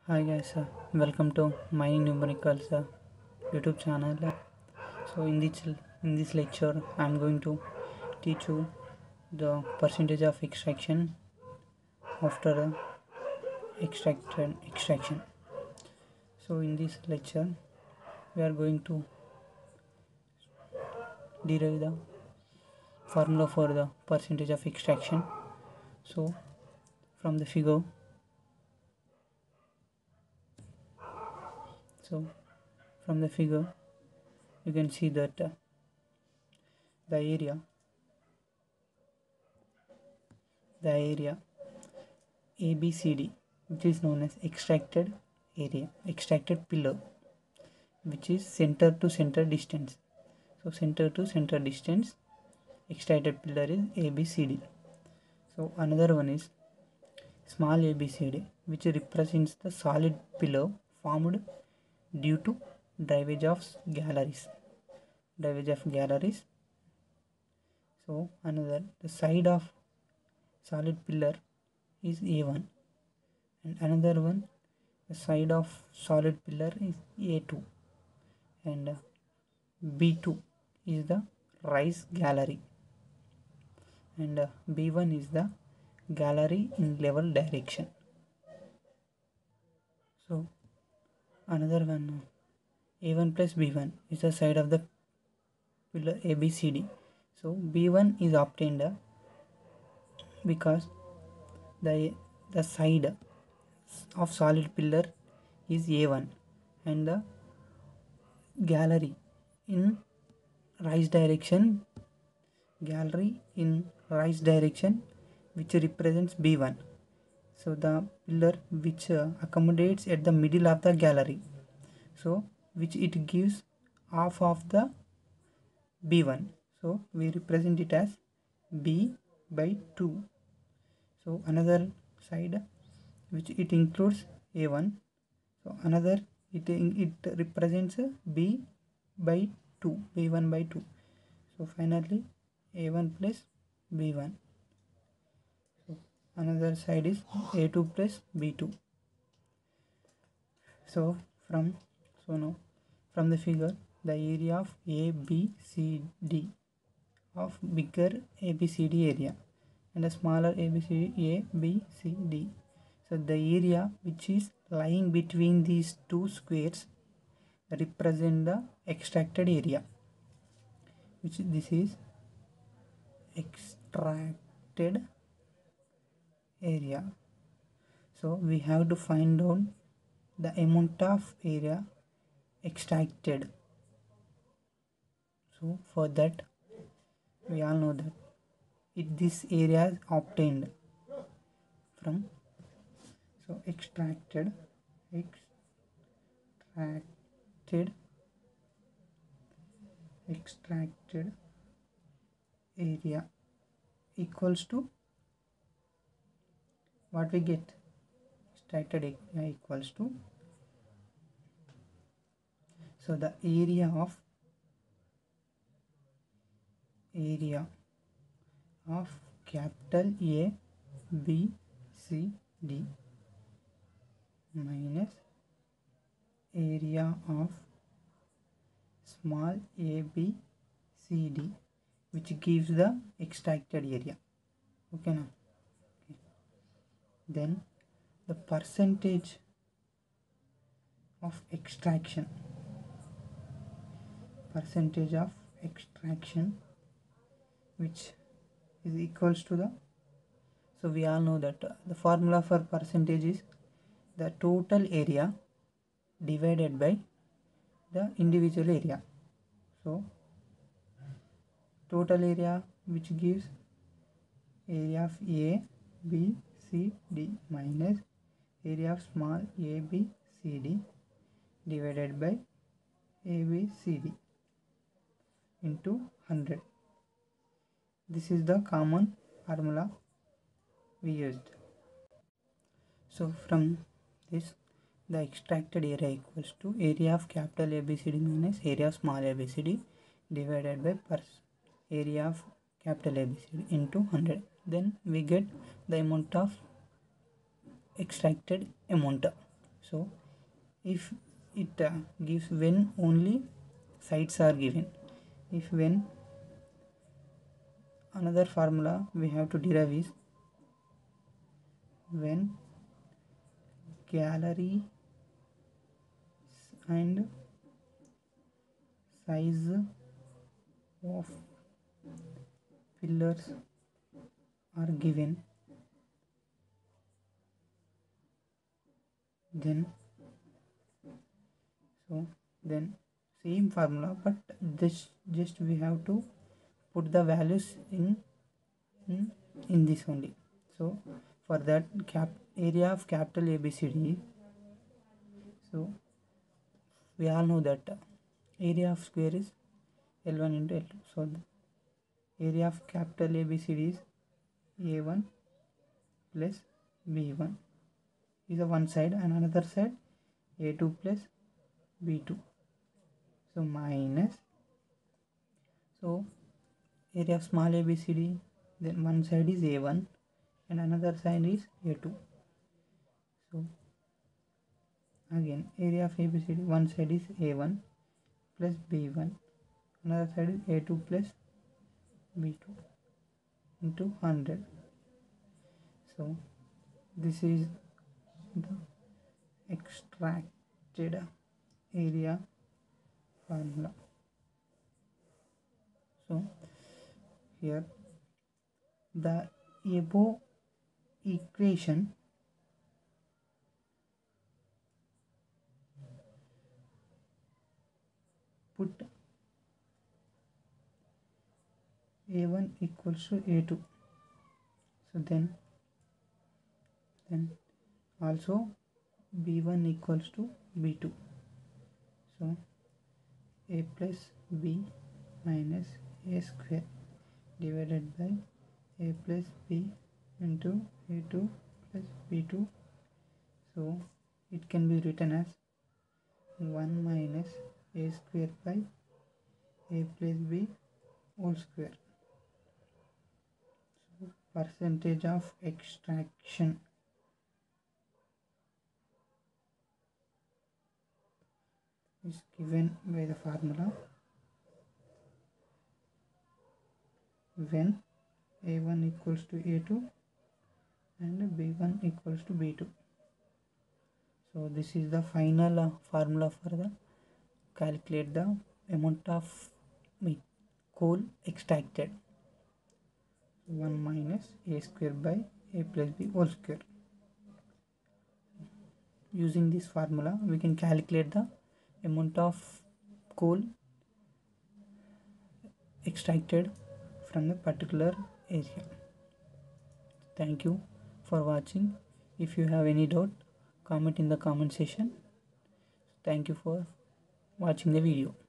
Hi guys, welcome to Mining Numericals YouTube channel. So in this lecture, I am going to teach you the percentage of extraction after extraction. So in this lecture, we are going to derive the formula for the percentage of extraction. So from the figure, so from the figure, you can see that the area ABCD, which is known as extracted pillar, which is center to center distance. So center to center distance, extracted pillar is ABCD. So another one is small ABCD, which represents the solid pillar formed due to drivage of galleries. So another, the side of solid pillar is A1, and another one, the side of solid pillar is A2, and B2 is the rise gallery, and B1 is the gallery in level direction. So another one, A1 plus B1 is the side of the pillar ABCD. So B1 is obtained because the side of solid pillar is A1, and the gallery in rise direction which represents B1. So the pillar which accommodates at the middle of the gallery, so which it gives half of the B1, so we represent it as B by 2. So another side which it includes A1, so another it represents B by 2, B1 by 2. So finally A1 plus B1. So another side is A2 plus B2. So now from the figure, the area of ABCD of bigger ABCD area and a smaller ABCD. So the area which is lying between these two squares represent the extracted area, which this is extracted area. So we have to find out the amount of area extracted. So for that, we all know that this area is obtained from, so extracted area equals to what we get. Extracted area equals to, so the area of capital A B C D minus area of small a b c d, which gives the extracted area. Okay now, then the percentage of extraction which is equals to the, so we all know that the formula for percentage is the total area divided by the individual area. So total area, which gives area of A B C D minus area of small a b c d divided by a b c d into 100. This is the common formula we used. So from this, the extracted area equals to area of capital ABCD minus area of small abcd divided by area of capital ABCD into 100. Then we get the amount of extracted amount. So if it gives when only sides are given. If when, another formula we have to derive is when gallery and size of pillars are given, then same formula, but this just we have to put the values in this only. So for that, area of capital ABCD, so we all know that area of square is L1 into L2. So the area of capital ABCD is A1 plus B1 is a one side, and another side A2 plus B2. So minus, so area of small ABCD, then one side is A1 and another side is A2. So again, area of ABCD, one side is A1 plus B1, another side is A2 plus B2 into 100. So this is the extracted area formula. So here the above equation put A1 equals to A2. So then also B1 equals to B2. So A plus B minus A square divided by A plus B into A2 plus B2. So it can be written as 1 minus A square by A plus B whole square. So percentage of extraction is given by the formula when A1 equals to A2 and B1 equals to B2. So this is the final formula for the calculate the amount of coal extracted. 1 minus A square by A plus B whole square. Using this formula we can calculate the amount of coal extracted from the particular area. Thank you for watching. If you have any doubt, comment in the comment section. Thank you for watching the video.